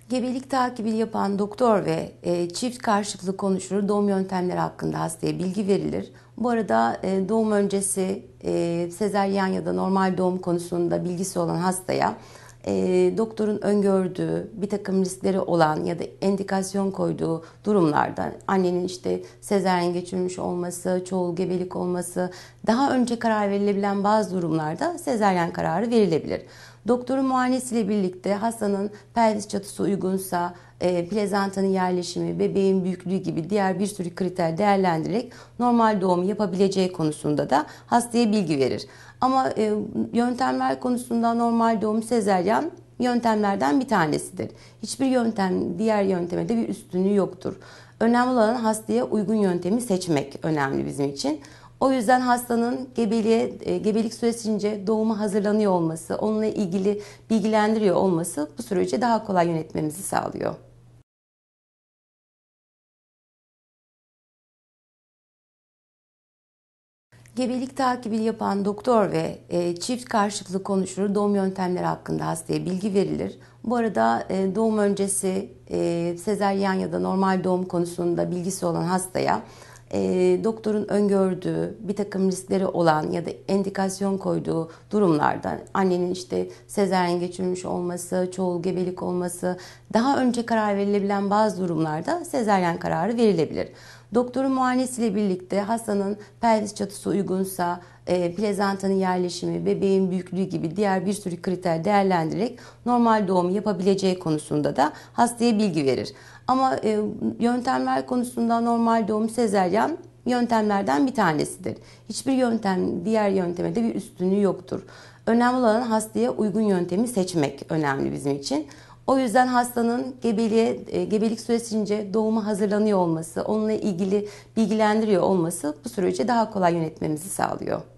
Gebelik takibi yapan doktor ve çift karşılıklı konuşulur, doğum yöntemleri hakkında hastaya bilgi verilir. Bu arada doğum öncesi sezaryen ya da normal doğum konusunda bilgisi olan hastaya doktorun öngördüğü bir takım riskleri olan ya da endikasyon koyduğu durumlarda annenin işte sezaryen geçirmiş olması, çoğul gebelik olması, daha önce karar verilebilen bazı durumlarda sezaryen kararı verilebilir. Doktorun muayenesiyle birlikte hastanın pelvis çatısı uygunsa, plezantanın yerleşimi, bebeğin büyüklüğü gibi diğer bir sürü kriter değerlendirerek normal doğum yapabileceği konusunda da hastaya bilgi verir. Ama yöntemler konusunda normal doğum sezaryen yöntemlerden bir tanesidir. Hiçbir yöntem diğer yönteme de bir üstünlüğü yoktur. Önemli olan hastaya uygun yöntemi seçmek önemli bizim için. O yüzden hastanın gebelik süresince doğuma hazırlanıyor olması, onunla ilgili bilgilendiriyor olması bu süreci daha kolay yönetmemizi sağlıyor. Gebelik takibi yapan doktor ve çift karşılıklı konuşulur, doğum yöntemleri hakkında hastaya bilgi verilir. Bu arada doğum öncesi sezaryen ya da normal doğum konusunda bilgisi olan hastaya doktorun öngördüğü bir takım riskleri olan ya da endikasyon koyduğu durumlarda annenin işte sezaryen geçirmiş olması, çoğul gebelik olması, daha önce karar verilebilen bazı durumlarda sezaryen kararı verilebilir. Doktorun muayenesiyle birlikte hastanın pelvis çatısı uygunsa, plezantanın yerleşimi, bebeğin büyüklüğü gibi diğer bir sürü kriter değerlendirerek normal doğum yapabileceği konusunda da hastaya bilgi verir. Ama yöntemler konusunda normal doğum sezaryen yöntemlerden bir tanesidir. Hiçbir yöntem diğer yönteme de bir üstünlüğü yoktur. Önemli olan hastaya uygun yöntemi seçmek önemli bizim için. O yüzden hastanın gebelik süresince doğuma hazırlanıyor olması, onunla ilgili bilgilendiriyor olması bu süreci daha kolay yönetmemizi sağlıyor.